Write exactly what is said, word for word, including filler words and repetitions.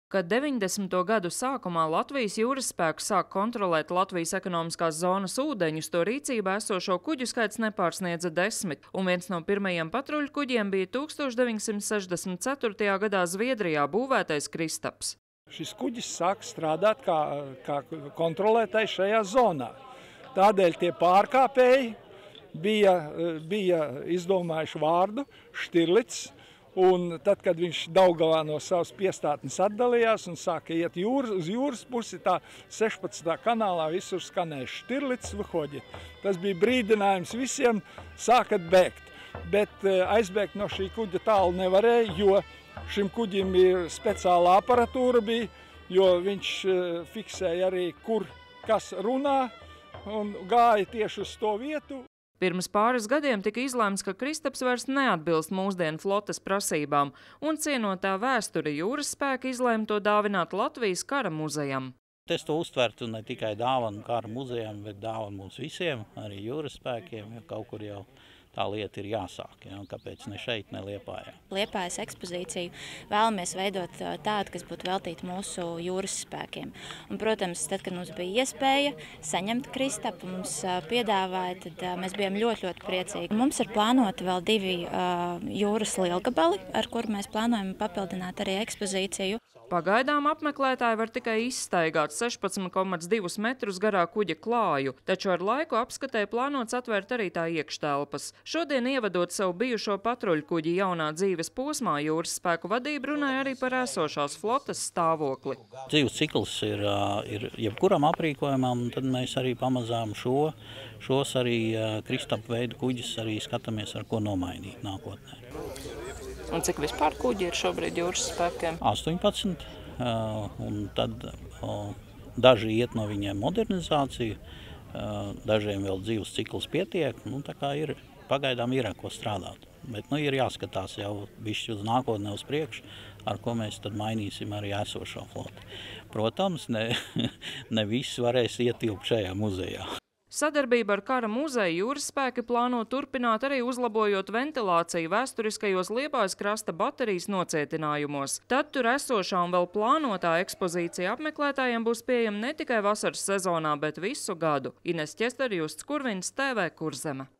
Kad deviņdesmito gadu sākumā Latvijas jūras spēks sāk kontrolēt Latvijas ekonomiskās zonas ūdeņus, to rīcībā esošo kuģu skaits nepārsniedza desmit, un viens no pirmajiem patruļkuģiem bija tūkstoš deviņsimt sešdesmit ceturtajā gadā Zviedrijā būvētais Kristaps. Šis kuģis sāk strādāt kā, kā kontrolētais šajā zonā. Tādēļ tie pārkāpēji bija, bija izdomājuši vārdu Štirlits. Un tad, kad viņš Daugavā no savas piestātnes atdalījās un sāka iet jūras, uz jūras pusi, tā sešpadsmitā kanālā visur skanēja Štirlits Vyhodī. Tas bija brīdinājums visiem, sākat bēgt. Bet aizbēgt no šī kuģa tālu nevarēja, jo šim kuģim ir speciāla aparatūra bija, jo viņš fiksēja arī, kur kas runā, un gāja tieši uz to vietu. Pirms pāris gadiem tika izlēmts, ka Kristaps vairs neatbilst mūsdienu flotes prasībām, un cienotā vēsture jūras spēka izlēma to dāvināt Latvijas kara muzejam. Es to uztvertu ne tikai dāvanu kara muzejam, bet dāvanu mums visiem, arī jūras spēkiem, jo kaut kur jau tā lieta ir jāsāk, ja, kāpēc ne šeit, ne Liepājā. Liepājas ekspozīciju vēlamies veidot tādu, kas būtu veltīta mūsu jūras spēkiem. Un, protams, tad, kad mums bija iespēja saņemt Kristapu, mums piedāvāja, tad mēs bijām ļoti, ļoti priecīgi. Mums ir plānoti vēl divi uh, jūras lielgabali, ar kuru mēs plānojam papildināt arī ekspozīciju. Pagaidām apmeklētāji var tikai izstaigāt sešpadsmit komats divus metrus garā kuģa klāju, taču ar laiku apskatē plānots atvērt arī tā iekštelpas. Šodien ievadot savu bijušo patruļkuģi jaunā dzīves posmā, jūras spēku vadība runāja arī par esošās flotes stāvokli. Dzīves cikls ir, ir jebkuram aprīkojumam, un tad mēs arī pamazām šo, šos arī Kristapu veidu kuģis arī skatāmies, ar ko nomainīt nākotnē. Un cik vispār kuģi ir šobrīd jūras spēkiem? astoņpadsmit, un tad daži iet no viņiem modernizāciju, dažiem vēl dzīves cikls pietiek, nu tā kā ir, pagaidām ir ar ko strādāt. Bet nu ir jāskatās jau bišķi uz nākotnē uz priekšu, ar ko mēs tad mainīsim arī esošo floti. Protams, ne, ne viss varēs ietilpt šajā muzejā. Sadarbība ar kara muzeju jūras spēki plāno turpināt arī uzlabojot ventilāciju vēsturiskajos Liepājas krasta baterijas nocietinājumos. Tad tur esošā un vēl plānotā ekspozīcija apmeklētājiem būs pieejama ne tikai vasaras sezonā, bet visu gadu. Ines Ķester, Justs Kurvins, T V Kurzeme.